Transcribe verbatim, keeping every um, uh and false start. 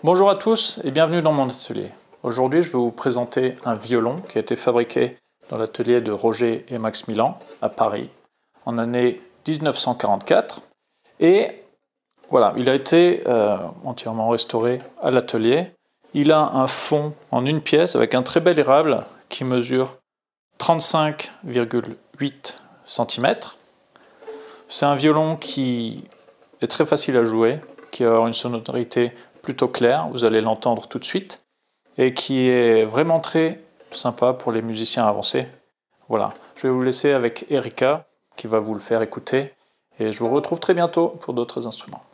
Bonjour à tous et bienvenue dans mon atelier. Aujourd'hui, je vais vous présenter un violon qui a été fabriqué dans l'atelier de Roger et Max Milan à Paris en année mille neuf cent quarante-quatre. Et voilà, il a été euh, entièrement restauré à l'atelier. Il a un fond en une pièce avec un très bel érable qui mesure trente-cinq virgule huit centimètres. C'est un violon qui est très facile à jouer, qui a une sonorité plutôt claire, vous allez l'entendre tout de suite, et qui est vraiment très sympa pour les musiciens avancés. Voilà, je vais vous laisser avec Erika, qui va vous le faire écouter, et je vous retrouve très bientôt pour d'autres instruments.